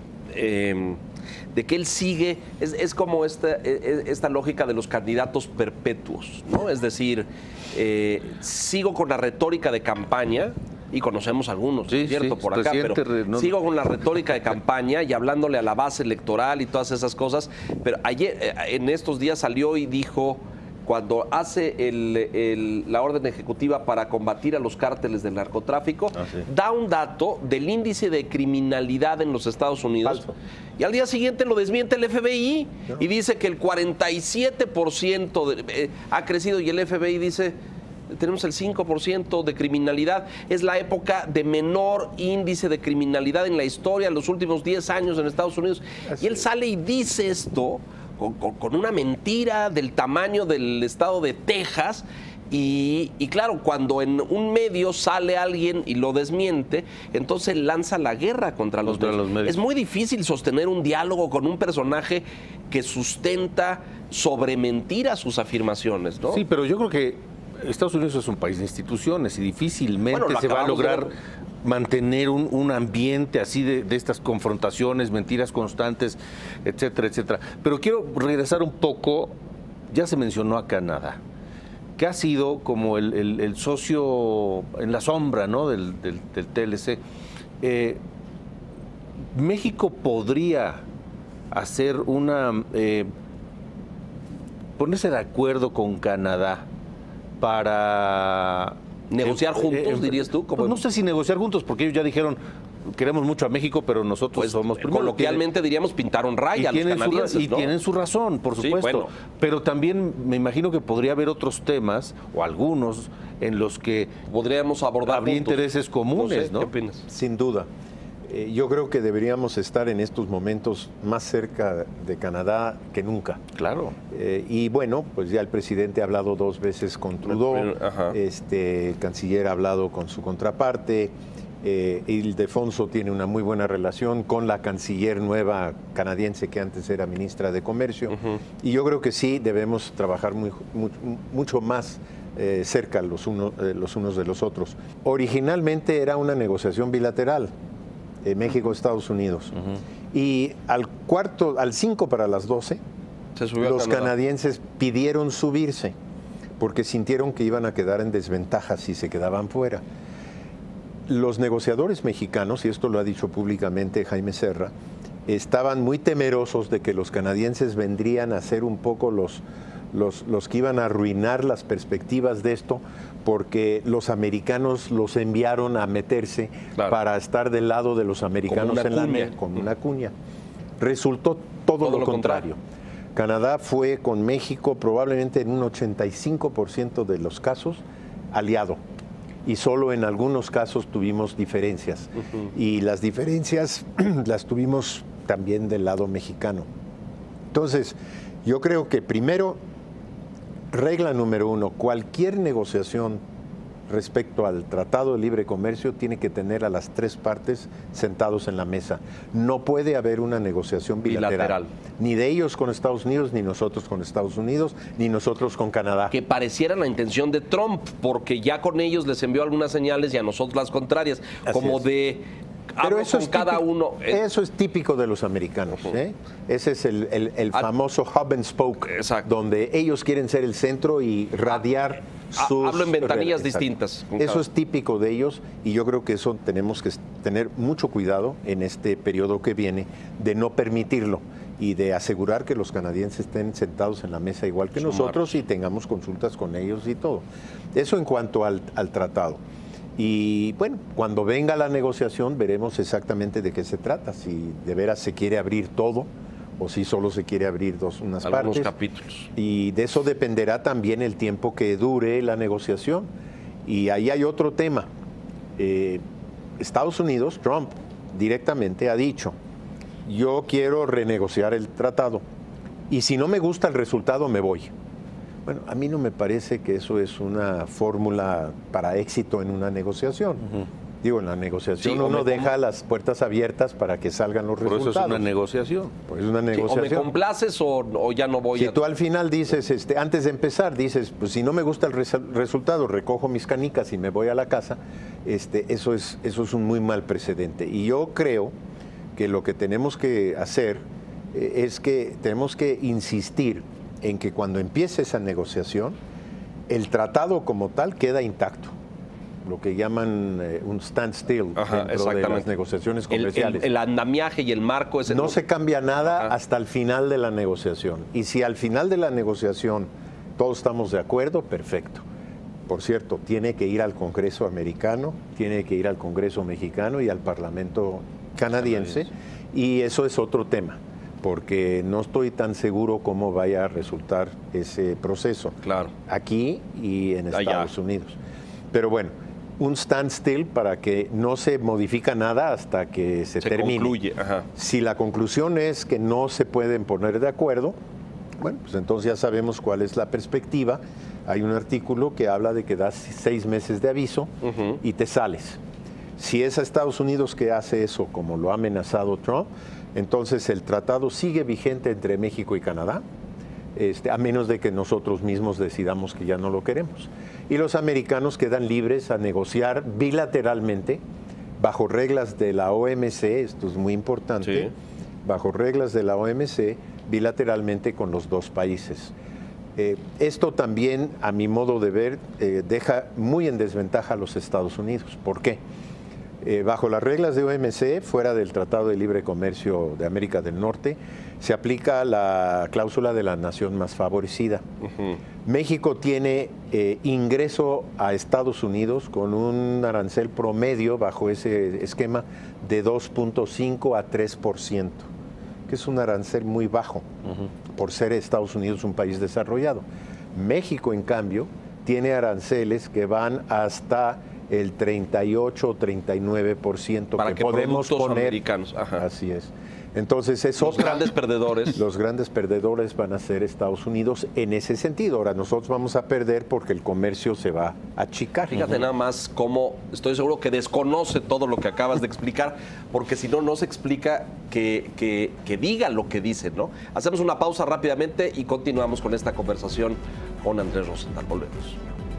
que él sigue, es como esta lógica de los candidatos perpetuos, ¿no? Es decir, sigo con la retórica de campaña, y conocemos algunos, sí, ¿cierto? Por acá, pero sigo con la retórica de campaña y hablándole a la base electoral y todas esas cosas, pero ayer, en estos días salió y dijo, cuando hace la orden ejecutiva para combatir a los cárteles del narcotráfico, da un dato del índice de criminalidad en los Estados Unidos. Falso. Y al día siguiente lo desmiente el FBI y dice que el 47% ha crecido, y el FBI dice, tenemos el 5% de criminalidad. Es la época de menor índice de criminalidad en la historia, en los últimos 10 años en Estados Unidos. Y él sale y dice esto con una mentira del tamaño del estado de Texas. Y claro, cuando en un medio sale alguien y lo desmiente, entonces lanza la guerra contra los medios. Es muy difícil sostener un diálogo con un personaje que sustenta sobre mentiras sus afirmaciones, ¿no? Sí, pero yo creo que Estados Unidos es un país de instituciones y difícilmente se va a lograr mantener un ambiente así de estas confrontaciones, mentiras constantes, etcétera, etcétera. Pero quiero regresar un poco, ya se mencionó a Canadá, que ha sido como el socio en la sombra, ¿no?, del TLC. México podría hacer ponerse de acuerdo con Canadá para negociar juntos, dirías tú. Pues no sé si negociar juntos, porque ellos ya dijeron, queremos mucho a México, pero nosotros somos primero. Coloquialmente diríamos pintaron raya a los canadienses, ¿no? Y tienen su razón, por supuesto. Sí, bueno. Pero también me imagino que podría haber otros temas, o algunos, en los que podríamos abordar habría intereses comunes, ¿no? ¿Qué opinas? Sin duda. Yo creo que deberíamos estar en estos momentos más cerca de Canadá que nunca. Claro. Y bueno, pues ya el presidente ha hablado 2 veces con Trudeau, el canciller ha hablado con su contraparte, Ildefonso tiene una muy buena relación con la canciller nueva canadiense que antes era ministra de Comercio, y yo creo que sí debemos trabajar mucho más cerca los unos de los otros. Originalmente era una negociación bilateral, México-Estados Unidos. Y al 5 para las 12, los canadienses pidieron subirse porque sintieron que iban a quedar en desventaja si se quedaban fuera. Los negociadores mexicanos, y esto lo ha dicho públicamente Jaime Serra, estaban muy temerosos de que los canadienses vendrían a ser un poco los que iban a arruinar las perspectivas de esto, porque los americanos los enviaron a meterse para estar del lado de los americanos con una cuña. Resultó todo lo contrario. Canadá fue con México probablemente en un 85% de los casos aliado, y solo en algunos casos tuvimos diferencias. Y las diferencias las tuvimos también del lado mexicano. Entonces, yo creo que primero, regla número 1, cualquier negociación respecto al Tratado de Libre Comercio tiene que tener a las 3 partes sentados en la mesa. No puede haber una negociación bilateral. Ni de ellos con Estados Unidos, ni nosotros con Estados Unidos, ni nosotros con Canadá. Que pareciera la intención de Trump, porque ya con ellos les envió algunas señales y a nosotros las contrarias, pero eso es cada uno. Eso es típico de los americanos. Ese es el famoso hub and spoke, donde ellos quieren ser el centro y radiar sus... Hablo en ventanillas distintas. Eso es típico de ellos, y yo creo que eso tenemos que tener mucho cuidado en este periodo que viene, de no permitirlo y de asegurar que los canadienses estén sentados en la mesa igual que nosotros y tengamos consultas con ellos y todo. Eso en cuanto al tratado. Y bueno, cuando venga la negociación veremos exactamente de qué se trata, si de veras se quiere abrir todo o si solo se quiere abrir unas Algunos partes. capítulos. Y de eso dependerá también el tiempo que dure la negociación. Y ahí hay otro tema. Estados Unidos, Trump, directamente ha dicho, yo quiero renegociar el tratado y si no me gusta el resultado me voy. Bueno, a mí no me parece que eso es una fórmula para éxito en una negociación. Digo, en la negociación uno deja las puertas abiertas para que salgan los resultados. Por eso es una negociación. Por eso es una negociación. O me complaces o ya no voy Si tú al final dices, antes de empezar, dices, pues si no me gusta el resultado, recojo mis canicas y me voy a la casa, eso es un muy mal precedente. Y yo creo que lo que tenemos que hacer es que tenemos que insistir en que cuando empiece esa negociación, el tratado como tal queda intacto. Lo que llaman un standstill dentro de las negociaciones comerciales. El andamiaje y el marco es no se cambia nada hasta el final de la negociación. Y si al final de la negociación todos estamos de acuerdo, perfecto. Por cierto, tiene que ir al Congreso americano, tiene que ir al Congreso mexicano y al Parlamento canadiense. Y eso es otro tema, porque no estoy tan seguro cómo vaya a resultar ese proceso. Claro. Aquí y en Estados Unidos. Pero bueno, un standstill para que no se modifica nada hasta que se termine. Concluye. Si la conclusión es que no se pueden poner de acuerdo, bueno, pues entonces ya sabemos cuál es la perspectiva. Hay un artículo que habla de que das 6 meses de aviso y te sales. Si es a Estados Unidos que hace eso, como lo ha amenazado Trump, entonces el tratado sigue vigente entre México y Canadá, a menos de que nosotros mismos decidamos que ya no lo queremos. Y los americanos quedan libres a negociar bilateralmente, bajo reglas de la OMC, esto es muy importante, bajo reglas de la OMC, bilateralmente con los dos países. Esto también, a mi modo de ver, deja muy en desventaja a los Estados Unidos. ¿Por qué? Bajo las reglas de OMC, fuera del Tratado de Libre Comercio de América del Norte, se aplica la cláusula de la nación más favorecida. México tiene ingreso a Estados Unidos con un arancel promedio bajo ese esquema de 2.5 a 3%, que es un arancel muy bajo por ser Estados Unidos un país desarrollado. México, en cambio, tiene aranceles que van hasta el 38 o 39% para que podemos poner americanos. Así es. Entonces es los grandes perdedores. Los grandes perdedores van a ser Estados Unidos en ese sentido. Ahora nosotros vamos a perder porque el comercio se va a achicar. Fíjate nada más cómo estoy seguro que desconoce todo lo que acabas de explicar, porque si no, no se explica que diga lo que dice, ¿no? Hacemos una pausa rápidamente y continuamos con esta conversación con Andrés Rosenthal. Volvemos.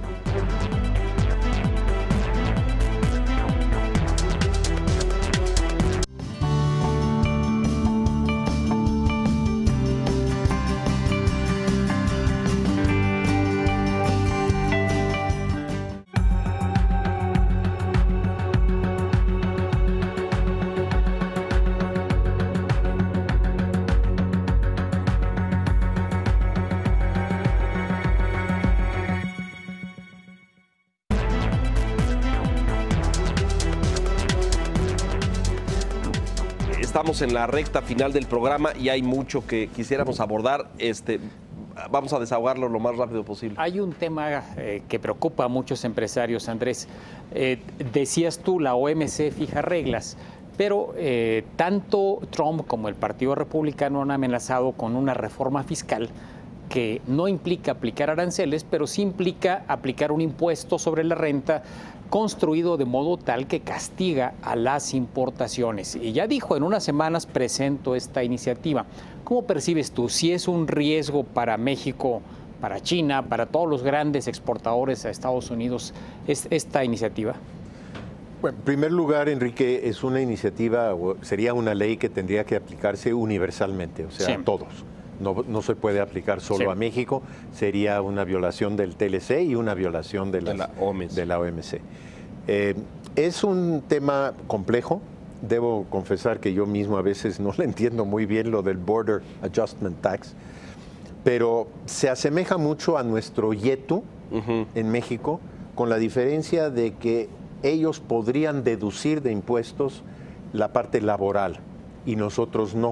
Estamos en la recta final del programa y hay mucho que quisiéramos abordar. Vamos a desahogarlo lo más rápido posible. Hay un tema que preocupa a muchos empresarios, Andrés. Decías tú, la OMC fija reglas, pero tanto Trump como el Partido Republicano han amenazado con una reforma fiscal que no implica aplicar aranceles, pero sí implica aplicar un impuesto sobre la renta construido de modo tal que castiga a las importaciones. Y ya dijo, en unas semanas presento esta iniciativa. ¿Cómo percibes tú? Si es un riesgo para México, para China, para todos los grandes exportadores a Estados Unidos, esta iniciativa. Bueno, en primer lugar, Enrique, es una iniciativa, sería una ley que tendría que aplicarse universalmente, o sea, a todos. No se puede aplicar solo a México, sería una violación del TLC y una violación de la OMC. Es un tema complejo, debo confesar que yo mismo a veces no le entiendo muy bien lo del Border Adjustment Tax, pero se asemeja mucho a nuestro YETU en México, con la diferencia de que ellos podrían deducir de impuestos la parte laboral y nosotros no.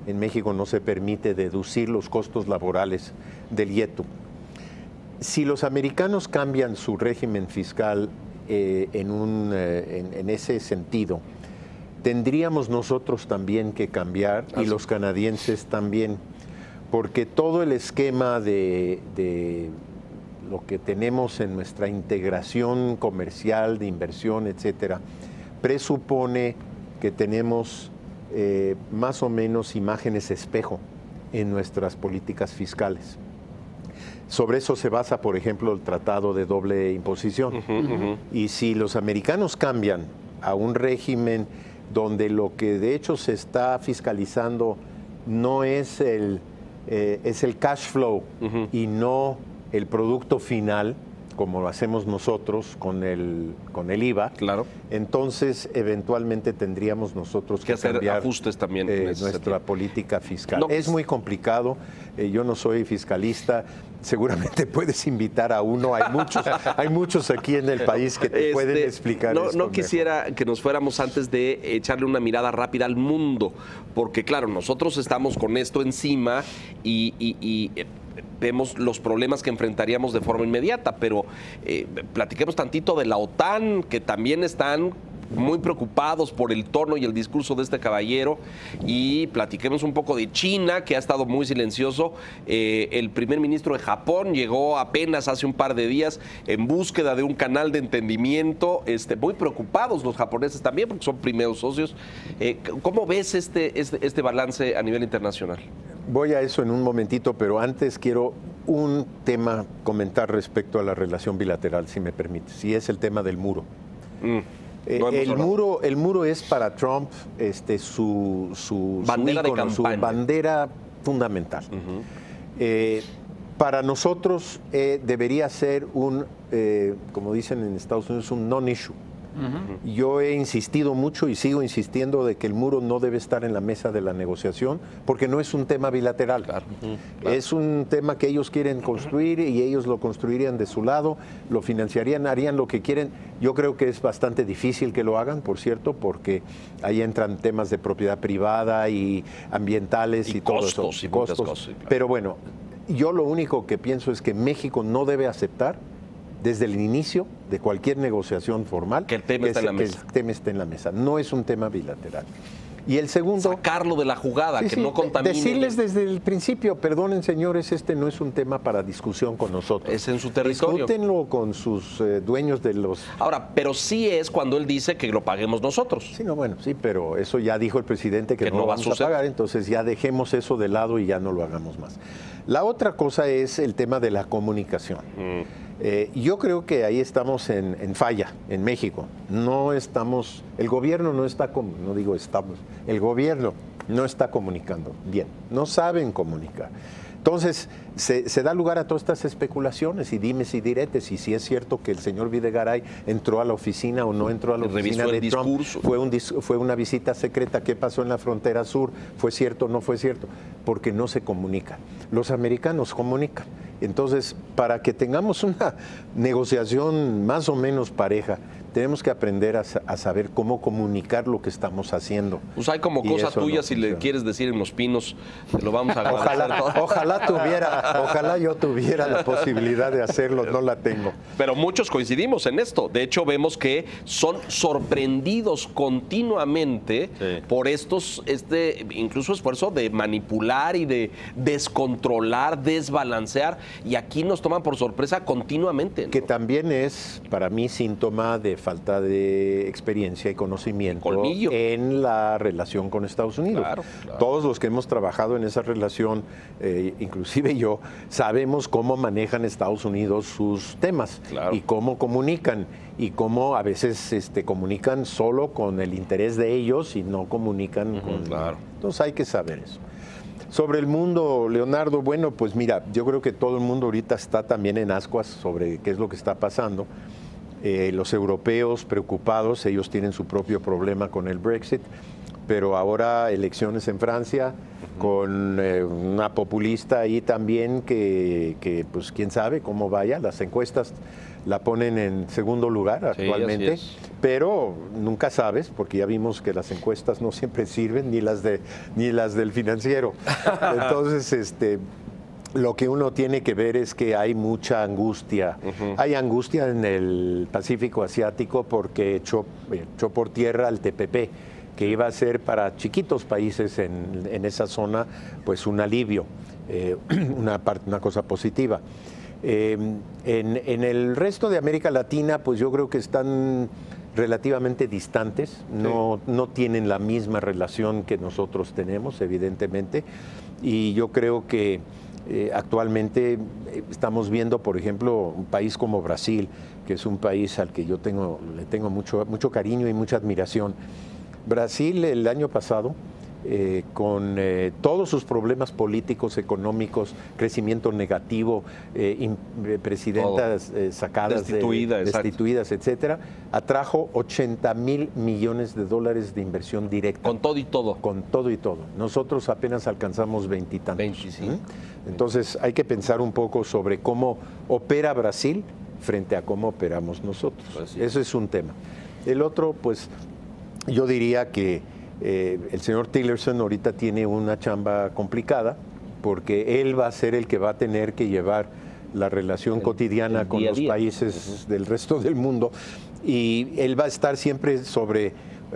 en México no se permite deducir los costos laborales del IETU. Si los americanos cambian su régimen fiscal en ese sentido, tendríamos nosotros también que cambiar, y los canadienses también, porque todo el esquema de lo que tenemos en nuestra integración comercial, de inversión, etcétera, presupone que tenemos más o menos imágenes espejo en nuestras políticas fiscales. Sobre eso se basa, por ejemplo, el Tratado de Doble Imposición. Y si los americanos cambian a un régimen donde lo que de hecho se está fiscalizando no es el cash flow y no el producto final, como lo hacemos nosotros con el IVA, claro, entonces eventualmente tendríamos nosotros que hacer cambiar ajustes también nuestra política fiscal. No, es muy complicado, yo no soy fiscalista, seguramente puedes invitar a uno, hay muchos aquí en el país que te pueden explicar esto No quisiera que nos fuéramos antes de echarle una mirada rápida al mundo, porque claro, nosotros estamos con esto encima y vemos los problemas que enfrentaríamos de forma inmediata, pero platiquemos tantito de la OTAN, que también están muy preocupados por el tono y el discurso de este caballero, y platiquemos un poco de China, que ha estado muy silencioso. El primer ministro de Japón llegó apenas hace un par de días en búsqueda de un canal de entendimiento, muy preocupados los japoneses también, porque son primeros socios. ¿Cómo ves este balance a nivel internacional? Voy a eso en un momentito, pero antes quiero un tema comentar respecto a la relación bilateral, si me permites, y es el tema del muro. El muro es para Trump su bandera de campaña, su bandera fundamental. Para nosotros debería ser como dicen en Estados Unidos, un non-issue. Yo he insistido mucho y sigo insistiendo de que el muro no debe estar en la mesa de la negociación, porque no es un tema bilateral. Claro. Es un tema que ellos quieren construir y ellos lo construirían de su lado, lo financiarían, harían lo que quieren. Yo creo que es bastante difícil que lo hagan, por cierto, porque ahí entran temas de propiedad privada y ambientales y todo eso. Y costos. Claro. Pero bueno, yo lo único que pienso es que México no debe aceptar desde el inicio de cualquier negociación formal que el tema esté en la mesa. No es un tema bilateral. Y el segundo... Sacarlo de la jugada, que no contamine. Decirles desde el principio, perdonen señores, este no es un tema para discusión con nosotros. Es en su territorio. Discútenlo con sus dueños de los... Ahora, pero sí es cuando él dice que lo paguemos nosotros. Sí, bueno, sí, pero eso ya dijo el presidente que no lo vamos a pagar, entonces ya dejemos eso de lado y ya no lo hagamos más. La otra cosa es el tema de la comunicación. Yo creo que ahí estamos en falla, en México. No estamos, el gobierno no está, el gobierno no está comunicando bien, no saben comunicar. Entonces, se da lugar a todas estas especulaciones y dimes y diretes, y si es cierto que el señor Videgaray entró a la oficina o no entró a la oficina de Trump, fue una visita secreta, ¿qué pasó en la frontera sur? ¿Fue cierto o no fue cierto? Porque no se comunica. Los americanos comunican. Entonces, para que tengamos una negociación más o menos pareja, tenemos que aprender a saber cómo comunicar lo que estamos haciendo. Pues hay como cosa tuya, si le quieres decir en Los Pinos, te lo vamos a agradecer. Ojalá yo tuviera la posibilidad de hacerlo, no la tengo. Pero muchos coincidimos en esto. De hecho, vemos que son sorprendidos continuamente por incluso esfuerzo de manipular y de descontrolar, desbalancear, y aquí nos toman por sorpresa continuamente, ¿no? Que también es, para mí, síntoma de falta de experiencia y conocimiento en la relación con Estados Unidos. Claro. Todos los que hemos trabajado en esa relación, inclusive yo, sabemos cómo manejan Estados Unidos sus temas y cómo comunican y cómo a veces comunican solo con el interés de ellos y no comunican con... Claro. Entonces hay que saber eso. Sobre el mundo, Leonardo, bueno, pues mira, yo creo que todo el mundo ahorita está también en ascuas sobre qué es lo que está pasando. los europeos preocupados, ellos tienen su propio problema con el Brexit, pero ahora elecciones en Francia, con una populista ahí también que pues quién sabe cómo vaya, las encuestas la ponen en segundo lugar actualmente, pero nunca sabes, porque ya vimos que las encuestas no siempre sirven, ni las del Financiero. Entonces, lo que uno tiene que ver es que hay mucha angustia. Hay angustia en el Pacífico Asiático porque echó por tierra al TPP, que iba a ser para chiquitos países en esa zona pues un alivio, una cosa positiva. En el resto de América Latina, pues yo creo que están relativamente distantes, no tienen la misma relación que nosotros tenemos, evidentemente, y yo creo que actualmente estamos viendo, por ejemplo, un país como Brasil, que es un país al que le tengo mucho cariño y mucha admiración. Brasil el año pasado, con todos sus problemas políticos, económicos, crecimiento negativo, presidentas sacadas, destituidas, etcétera, atrajo $80,000 millones de inversión directa. Con todo y todo. Con todo y todo. Nosotros apenas alcanzamos 20 y tantos. 20, sí. Entonces hay que pensar un poco sobre cómo opera Brasil frente a cómo operamos nosotros. Pues eso es un tema. El otro, pues, yo diría que el señor Tillerson ahorita tiene una chamba complicada porque él va a ser el que va a tener que llevar la relación cotidiana con los países del resto del mundo y él va a estar siempre sobre,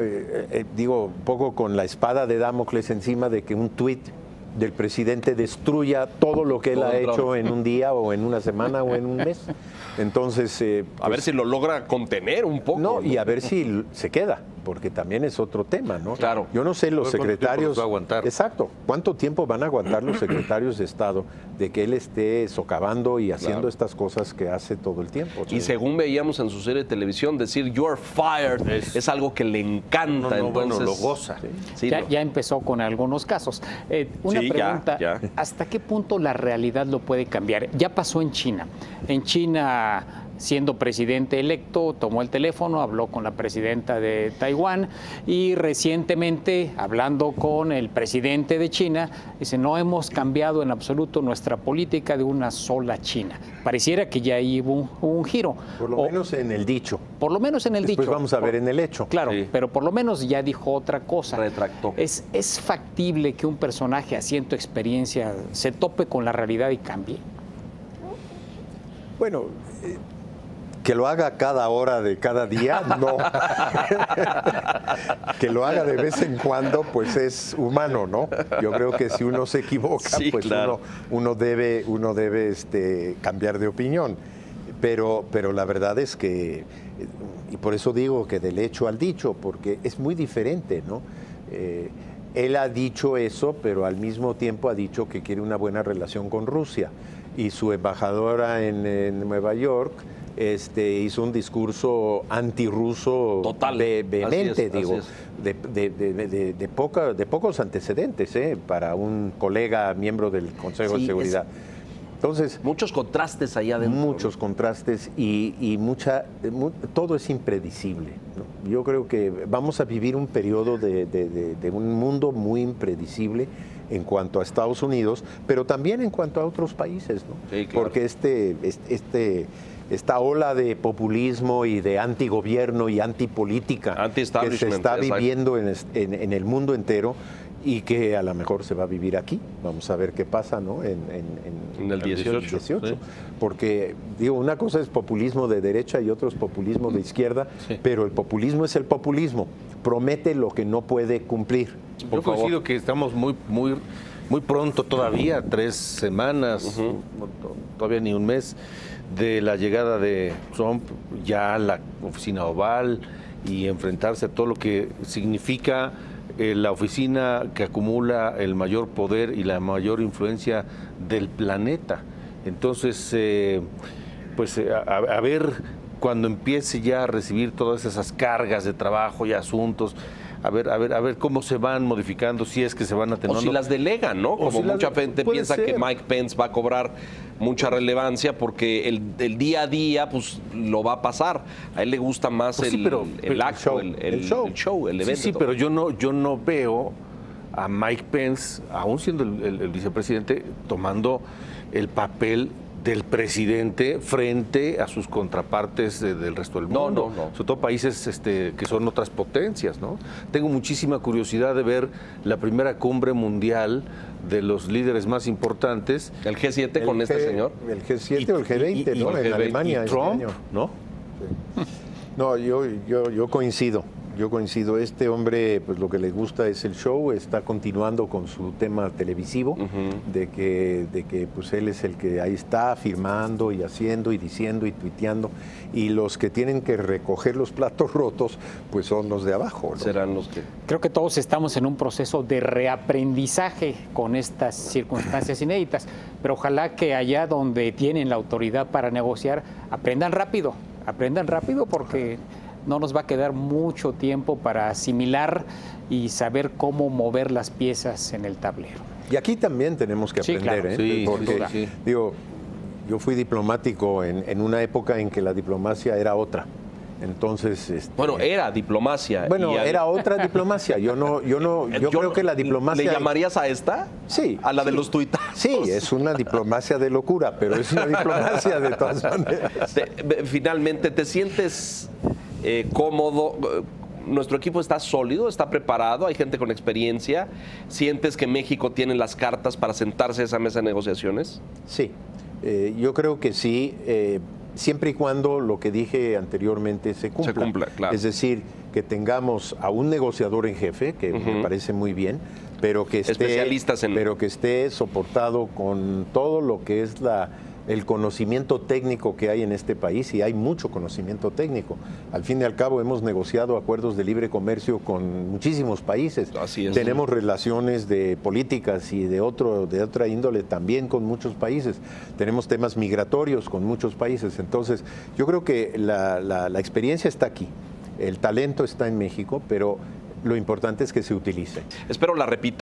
un poco con la espada de Damocles encima de que un tuit del presidente destruya todo lo que él ha hecho en un día o en una semana o en un mes. Entonces, a ver si lo logra contener un poco. No, y a ver si se queda, porque también es otro tema, ¿no? Claro. Yo no sé los secretarios. ¿Cuánto tiempo va a aguantar? Exacto. ¿Cuánto tiempo van a aguantar los secretarios de Estado de que él esté socavando y haciendo estas cosas que hace todo el tiempo? Y según veíamos en su serie de televisión, decir "you're fired" es algo que le encanta. Entonces, bueno, lo goza. Sí, ya empezó con algunos casos. Una pregunta, ya. ¿hasta qué punto la realidad lo puede cambiar? Ya pasó en China. En China, siendo presidente electo, tomó el teléfono, habló con la presidenta de Taiwán y recientemente, hablando con el presidente de China, dice, no hemos cambiado en absoluto nuestra política de una sola China. Pareciera que ya hubo un giro. Por lo menos en el dicho. Por lo menos en el dicho. Después vamos a ver en el hecho. Claro, pero por lo menos ya dijo otra cosa. Retractó. ¿Es factible que un personaje así en tu experiencia se tope con la realidad y cambie? Bueno, que lo haga cada hora de cada día, no. Que lo haga de vez en cuando, pues es humano, ¿no? Yo creo que si uno se equivoca, pues claro, uno debe cambiar de opinión. Pero la verdad es que, y por eso digo que del hecho al dicho, porque es muy diferente, ¿no? Él ha dicho eso, pero al mismo tiempo ha dicho que quiere una buena relación con Rusia. Y su embajadora en Nueva York hizo un discurso antirruso total, vehemente, de pocos antecedentes para un colega miembro del Consejo de Seguridad. Entonces, muchos contrastes allá adentro. Muchos contrastes y todo es impredecible, ¿no? Yo creo que vamos a vivir un periodo de un mundo muy impredecible en cuanto a Estados Unidos, pero también en cuanto a otros países, ¿no? Sí, claro. Porque esta ola de populismo y de antigobierno y antipolítica que se está viviendo en el mundo entero y que a lo mejor se va a vivir aquí. Vamos a ver qué pasa, ¿no? En el 18. Sí. Porque, una cosa es populismo de derecha y otro es populismo de izquierda, pero el populismo es el populismo. Promete lo que no puede cumplir. Yo coincido que estamos muy pronto todavía, 3 semanas, todavía ni un mes, de la llegada de Trump ya a la oficina oval y enfrentarse a todo lo que significa la oficina que acumula el mayor poder y la mayor influencia del planeta. Entonces, a ver cuando empiece ya a recibir todas esas cargas de trabajo y asuntos, a ver cómo se van modificando, si es que se van atenuando. O si las delegan, ¿no? Como si mucha gente piensa que Mike Pence va a cobrar mucha relevancia porque el día a día pues lo va a pasar. A él le gusta más Pues sí, el acto, el show, el evento. Sí, pero yo no veo a Mike Pence, aún siendo el vicepresidente, tomando el papel del presidente frente a sus contrapartes del resto del mundo. No. Sobre todo países que son otras potencias, ¿no? Tengo muchísima curiosidad de ver la primera cumbre mundial de los líderes más importantes. El G7 con este señor. El G7 o el G20, ¿no? En Alemania. Y Trump, este año. ¿no? Sí. No, yo coincido. Este hombre, pues lo que le gusta es el show, está continuando con su tema televisivo, de que pues él es el que ahí está firmando y haciendo y diciendo y tuiteando, y los que tienen que recoger los platos rotos, pues son los de abajo, ¿no? Serán los que... Creo que todos estamos en un proceso de reaprendizaje con estas circunstancias inéditas, pero ojalá que allá donde tienen la autoridad para negociar, aprendan rápido porque no nos va a quedar mucho tiempo para asimilar y saber cómo mover las piezas en el tablero. Y aquí también tenemos que aprender, claro. Sí, porque sí. digo, yo fui diplomático en una época en que la diplomacia era otra. Entonces, Bueno, era diplomacia. Bueno, era otra diplomacia. Yo creo que la diplomacia... ¿Le llamarías a esta? Sí. ¿A la de los tuitazos? Sí, es una diplomacia de locura, pero es una diplomacia de todas maneras. Finalmente, ¿te sientes cómodo? Nuestro equipo está sólido, está preparado, hay gente con experiencia. ¿Sientes que México tiene las cartas para sentarse a esa mesa de negociaciones? Sí, yo creo que sí, siempre y cuando lo que dije anteriormente se cumpla. Se cumpla, claro. Es decir, que tengamos a un negociador en jefe, que me parece muy bien, pero que esté soportado con todo lo que es el conocimiento técnico que hay en este país, y hay mucho conocimiento técnico. Al fin y al cabo hemos negociado acuerdos de libre comercio con muchísimos países. Así es. Tenemos relaciones de políticas y de otra índole también con muchos países. Tenemos temas migratorios con muchos países. Entonces, yo creo que la experiencia está aquí. El talento está en México, pero lo importante es que se utilice. Espero la repitas.